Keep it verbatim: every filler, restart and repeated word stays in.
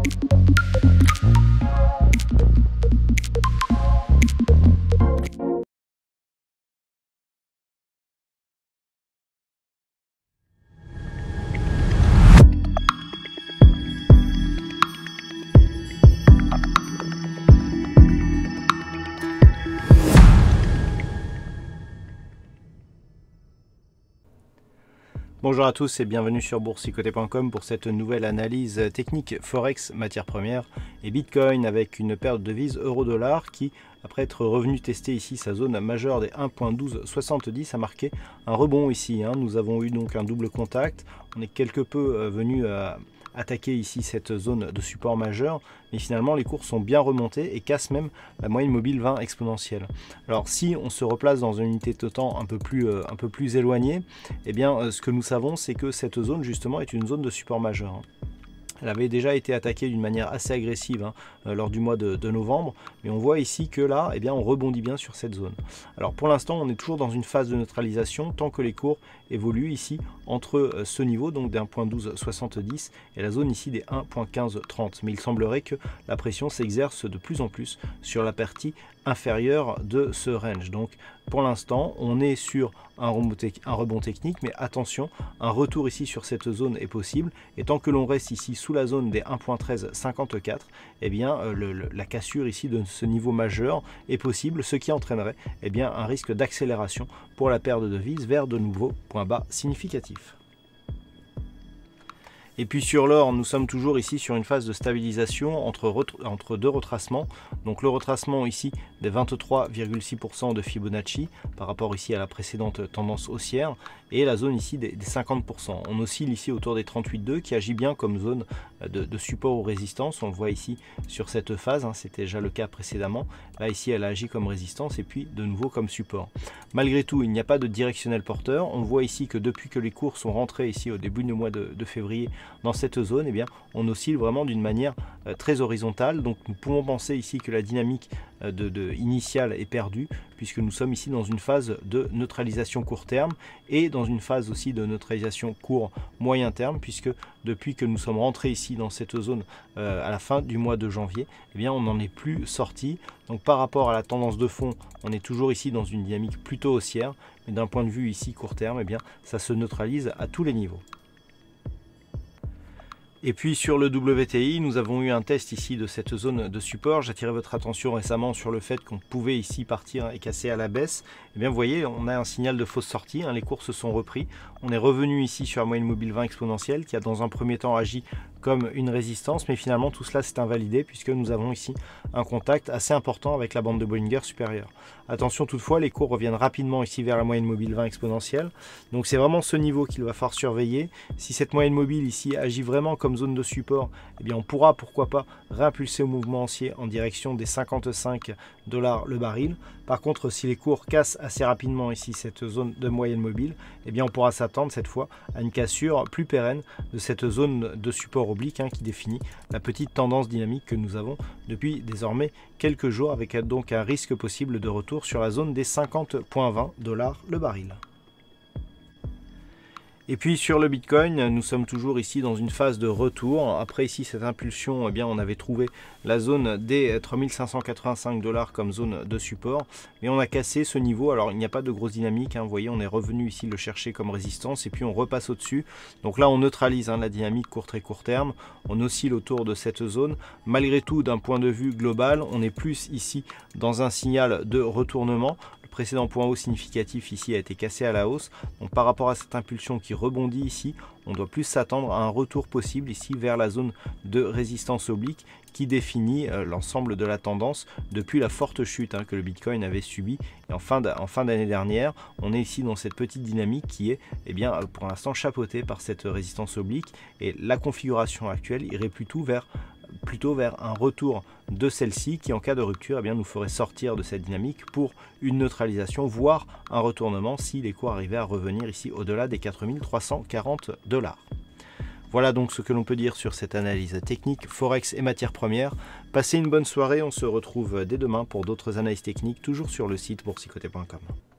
Bonjour à tous et bienvenue sur boursicoté point com pour cette nouvelle analyse technique Forex, matières premières et Bitcoin avec une perte de devise euro-dollar qui, après être revenu tester ici sa zone majeure des un point douze soixante-dix, a marqué un rebond ici. Hein. Nous avons eu donc un double contact, on est quelque peu venu à attaquer ici cette zone de support majeur, mais finalement les cours sont bien remontés et cassent même la moyenne mobile vingt exponentielle. Alors si on se replace dans une unité de temps un peu plus, euh, un peu plus éloignée, eh bien euh, ce que nous savons c'est que cette zone justement est une zone de support majeur. Hein. Elle avait déjà été attaquée d'une manière assez agressive hein, euh, lors du mois de, de novembre, mais on voit ici que là, eh bien, on rebondit bien sur cette zone. Alors pour l'instant, on est toujours dans une phase de neutralisation tant que les cours évoluent ici entre euh, ce niveau, donc des un point douze soixante-dix et la zone ici des un point quinze trente. Mais il semblerait que la pression s'exerce de plus en plus sur la partie inférieure de ce range. Donc pour l'instant, on est sur un rebond, un rebond technique, mais attention, un retour ici sur cette zone est possible. Et tant que l'on reste ici sous la zone des un point treize cinquante-quatre, eh bien, euh, le, le, la cassure ici de ce niveau majeur est possible, ce qui entraînerait eh bien, un risque d'accélération pour la paire de devises vers de nouveaux points bas significatifs. Et puis sur l'or, nous sommes toujours ici sur une phase de stabilisation entre, entre deux retracements. Donc le retracement ici des vingt-trois virgule six pour cent de Fibonacci par rapport ici à la précédente tendance haussière et la zone ici des, des cinquante pour cent. On oscille ici autour des trente-huit virgule deux qui agit bien comme zone de, de support ou résistance. On le voit ici sur cette phase, hein, c'était déjà le cas précédemment. Là ici elle agit comme résistance et puis de nouveau comme support. Malgré tout, il n'y a pas de directionnel porteur. On voit ici que depuis que les cours sont rentrés ici au début du mois de, de février, dans cette zone, eh bien, on oscille vraiment d'une manière euh, très horizontale. Donc nous pouvons penser ici que la dynamique euh, de, de initiale est perdue puisque nous sommes ici dans une phase de neutralisation court terme et dans une phase aussi de neutralisation court moyen terme, puisque depuis que nous sommes rentrés ici dans cette zone euh, à la fin du mois de janvier, eh bien, on n'en est plus sorti. Donc par rapport à la tendance de fond, on est toujours ici dans une dynamique plutôt haussière, mais d'un point de vue ici court terme, eh bien, ça se neutralise à tous les niveaux. Et puis sur le W T I, nous avons eu un test ici de cette zone de support. J'attirais votre attention récemment sur le fait qu'on pouvait ici partir et casser à la baisse. Et bien vous voyez, on a un signal de fausse sortie, hein, les cours se sont repris. On est revenu ici sur la moyenne mobile vingt exponentielle qui a dans un premier temps agi comme une résistance, mais finalement tout cela s'est invalidé puisque nous avons ici un contact assez important avec la bande de Bollinger supérieure. Attention toutefois, les cours reviennent rapidement ici vers la moyenne mobile vingt exponentielle. Donc c'est vraiment ce niveau qu'il va falloir surveiller. Si cette moyenne mobile ici agit vraiment comme zone de support, eh bien on pourra pourquoi pas réimpulser au mouvement haussier en direction des cinquante-cinq dollars le baril. Par contre, si les cours cassent assez rapidement ici cette zone de moyenne mobile, eh bien on pourra s'attendre cette fois à une cassure plus pérenne de cette zone de support oblique hein, qui définit la petite tendance dynamique que nous avons depuis désormais quelques jours, avec donc un risque possible de retour sur la zone des cinquante virgule vingt dollars le baril. Et puis sur le Bitcoin, nous sommes toujours ici dans une phase de retour. Après ici cette impulsion, eh bien, on avait trouvé la zone des trois mille cinq cent quatre-vingt-cinq dollars comme zone de support. Mais on a cassé ce niveau. Alors il n'y a pas de grosse dynamique. Hein. Vous voyez, on est revenu ici le chercher comme résistance et puis on repasse au-dessus. Donc là on neutralise hein, la dynamique court très court terme. On oscille autour de cette zone. Malgré tout, d'un point de vue global, on est plus ici dans un signal de retournement. Le précédent point haut significatif ici a été cassé à la hausse. Donc par rapport à cette impulsion qui rebondit ici, on doit plus s'attendre à un retour possible ici vers la zone de résistance oblique qui définit euh, l'ensemble de la tendance depuis la forte chute hein, que le Bitcoin avait subi. Et en fin d'année dernière, on est ici dans cette petite dynamique qui est eh bien, pour l'instant chapeautée par cette résistance oblique, et la configuration actuelle irait plutôt vers plutôt vers un retour de celle-ci qui en cas de rupture eh bien, nous ferait sortir de cette dynamique pour une neutralisation, voire un retournement si les cours arrivaient à revenir ici au-delà des quatre mille trois cent quarante dollars. Voilà donc ce que l'on peut dire sur cette analyse technique Forex et matières premières. Passez une bonne soirée, on se retrouve dès demain pour d'autres analyses techniques, toujours sur le site boursicoté point com.